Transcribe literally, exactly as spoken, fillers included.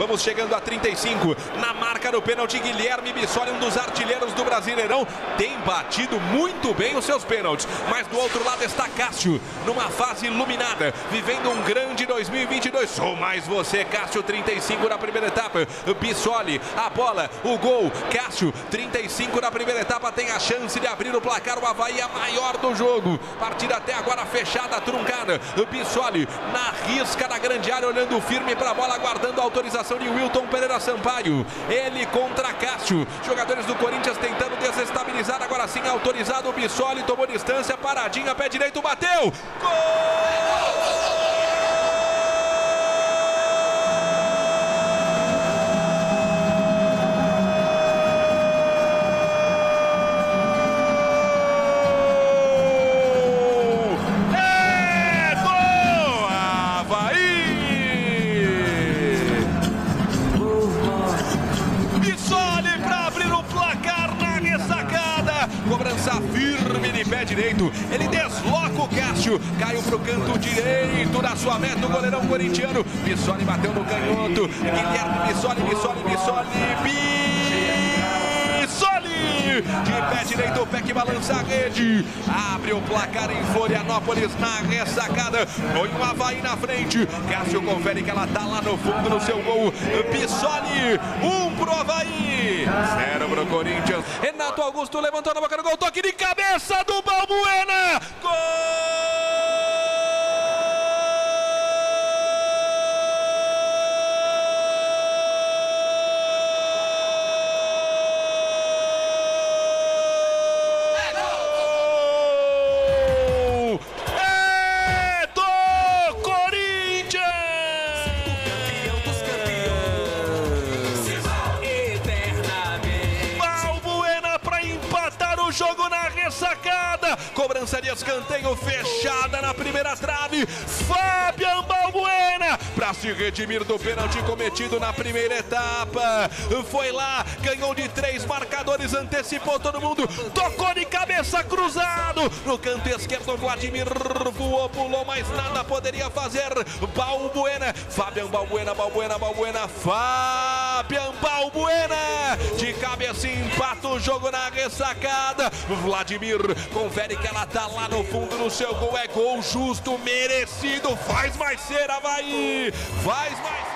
Vamos chegando a trinta e cinco. Na marca do pênalti, Guilherme Bissoli, um dos artilheiros do Brasileirão, tem batido muito bem os seus pênaltis. Mas do outro lado está Cássio, numa fase iluminada, vivendo um grande dois mil e vinte e dois. Sou mais você, Cássio, trinta e cinco na primeira etapa. Bissoli, a bola, o gol. Cássio, trinta e cinco na primeira etapa, tem a chance de abrir o placar. O Avaí é maior do jogo. Partida até agora fechada, truncada. Bissoli na risca da grande área, olhando firme para a bola, aguardando a autorização de Wilton Pereira Sampaio. Ele contra Cássio. Jogadores do Corinthians tentando desestabilizar. Agora sim autorizado. O Bissoli tomou distância, paradinha, pé direito, bateu. Gol! Cobrança firme de pé direito. Ele desloca o Cássio. Caiu pro canto direito da sua meta o goleirão corintiano. Bissoli bateu no canhoto. Guilherme Bissoli, Bissoli, Bissoli, Bissoli! De pé direito, o pé que balança a rede. Abre o placar em Florianópolis na ressacada. Põe o Avaí na frente. Cássio confere que ela tá lá no fundo no seu gol. Bissoli, um pro Avaí, zero pro Corinthians. Renato Augusto levantou na boca do gol. Toque de cabeça do Balbuena. Gol! Jogo na ressacada, cobrança de escanteio fechada na primeira trave. Fabian Balbuena para se redimir do pênalti cometido na primeira etapa. Foi lá, ganhou de três marcadores, antecipou todo mundo, tocou de cabeça cruzado no canto esquerdo. Vladimir voou, pulou, mas nada poderia fazer. Balbuena, Fabian Balbuena, Balbuena, Balbuena, Fabian Balbuena de cabeça empata o jogo na ressacada. Vladimir confere que ela tá lá no fundo do seu gol. É gol justo, merecido. Faz mais ser, Avaí. Faz mais